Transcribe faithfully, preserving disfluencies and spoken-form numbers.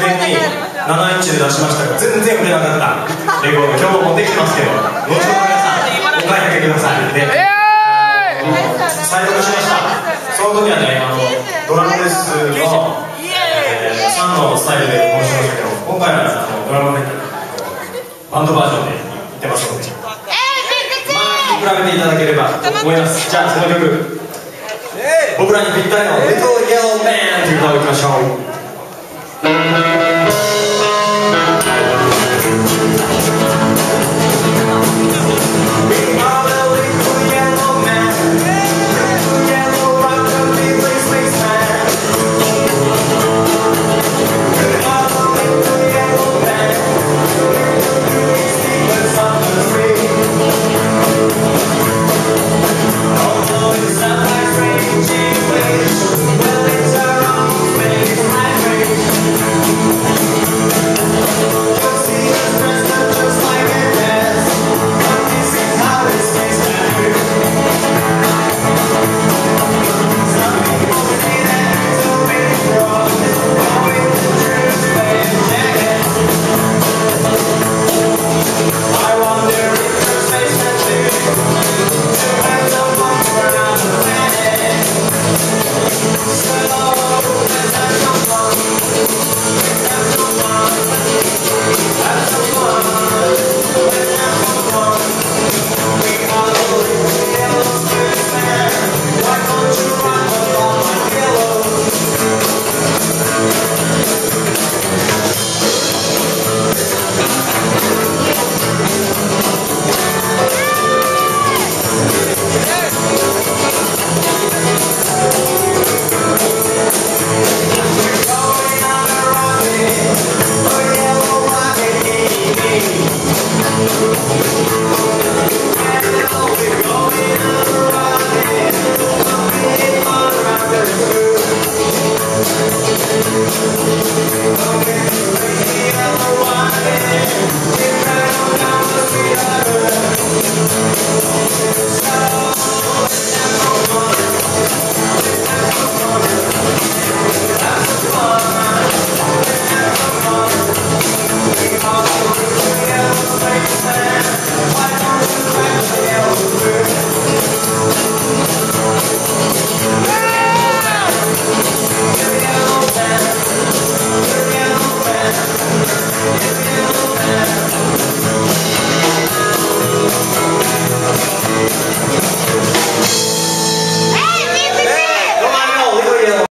前にななインチで出しましたが全然売れなかったレコード、今日も持ってきてますけど、後ほど皆さんお買い上げください。で、再録しました。その時はね、あのドラムレスのさんのスタイルで録音しましたけど、今回はあのドラムメイクバンドバージョンでいってますので、まあ比べていただければと思います。じゃあその曲、僕らにぴったりの「Little Yellow Man」という歌をいきましょう。 We'll be right back.